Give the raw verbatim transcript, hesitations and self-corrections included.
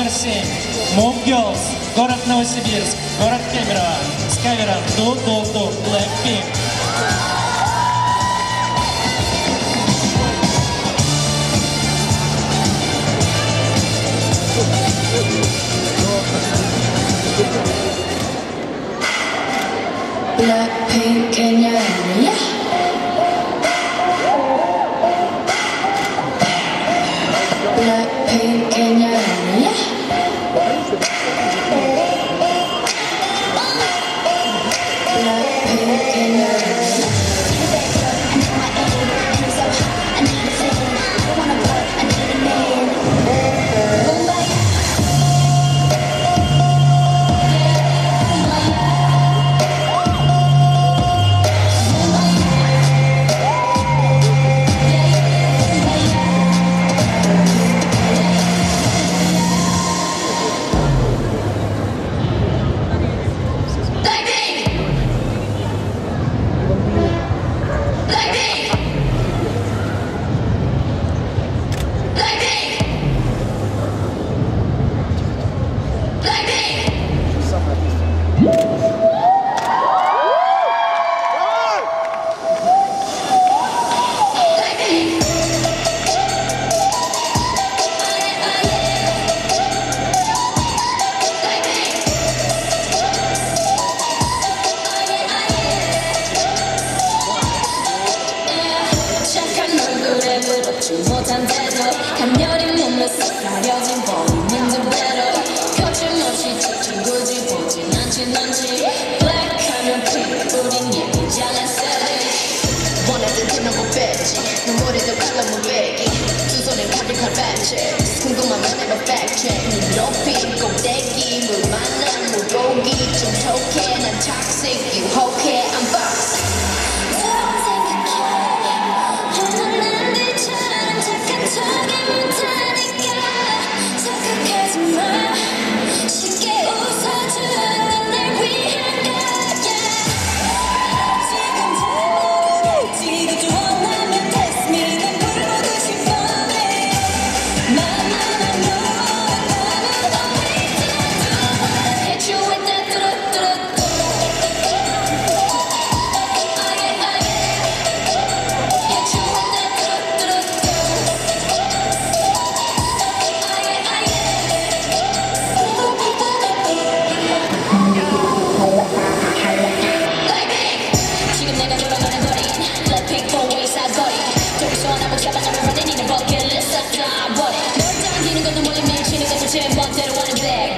семь. Mob Girls, город Новосибирск, город Кемерово, с кавером «Ду-ду-ду» Blackpink. Blackpink, can you hear me? Blackpink, can you hear me? Blackpink, can you hear me? 못한 대로 간녀린 몸에 쏙 가려진 보이는 대로 거침없이 지친구지 보진 않진 않지 블랙하면 핑크 우린 예쁜 잘난 savage 원하던 대놓고 뺐지 눈물에도 칼라무 배기 두 손엔 가득한 랩체 궁금하면 해봐 fact check 눈 높이 꼭대기 물 만난 물고기 좀 톡해 난 toxic 유혹해 I'm boss 멋대로 하는 데